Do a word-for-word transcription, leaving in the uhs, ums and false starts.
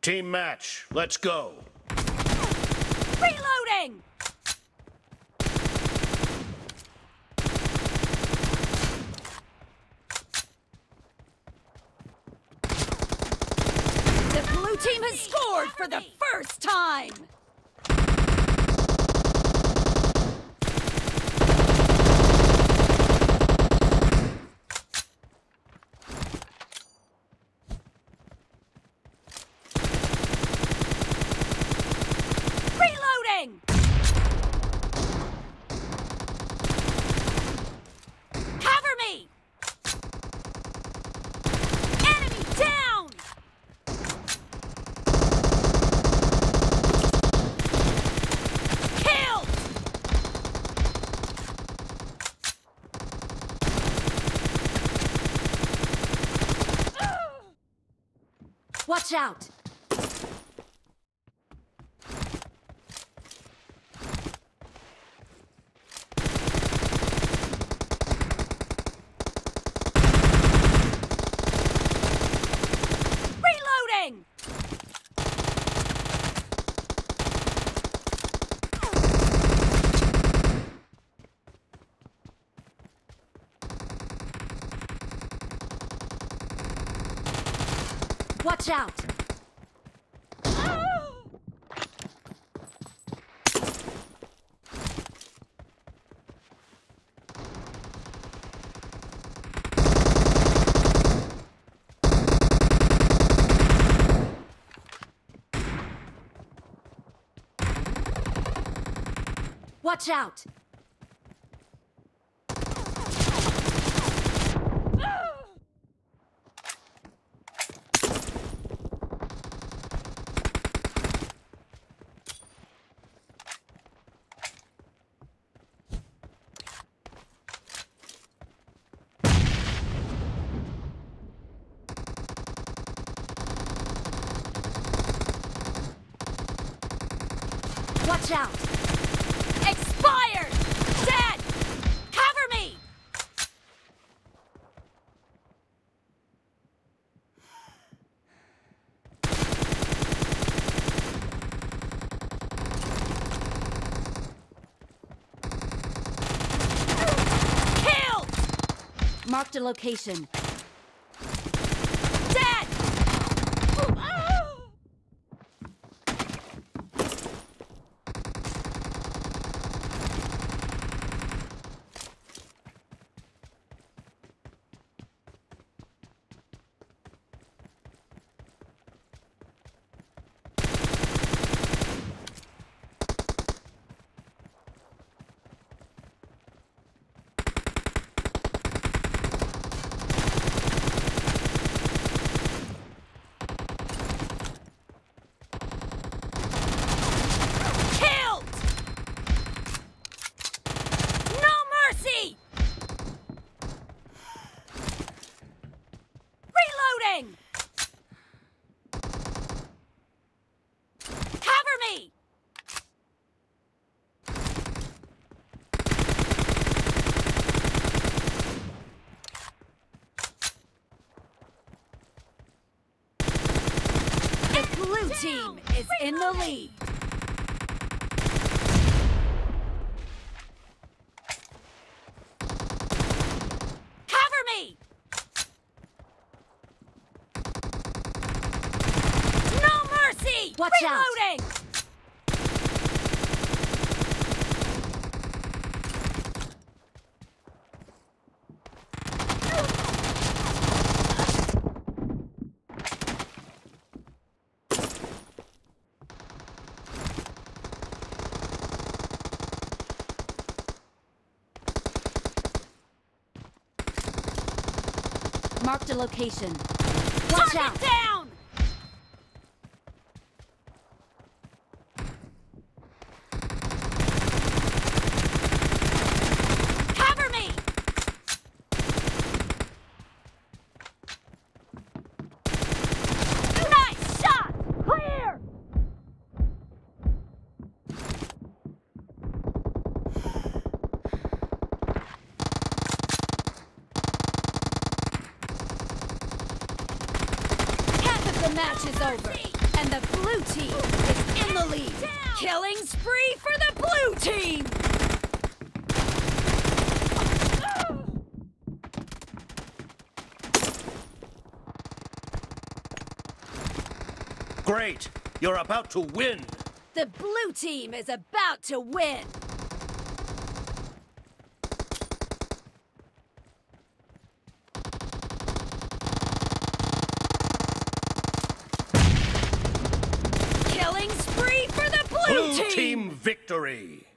Team match, let's go. Reloading! The blue team has scored for the first time! Reloading! Cover me! Enemy down! Killed! Watch out! Reloading! Watch out! Watch out! Watch out! Expired! Dead! Cover me! Killed! Marked a location. Dead! Reloading! Cover me! The blue team is in the lead. Cover me! Watch Reloading! Out! Marked a location. Watch Target out! Down! The match is over, And the blue team is in the lead. Killing spree for the blue team! Great! You're about to win! The blue team is about to win! Killing spree for the blue, Blue team! team victory!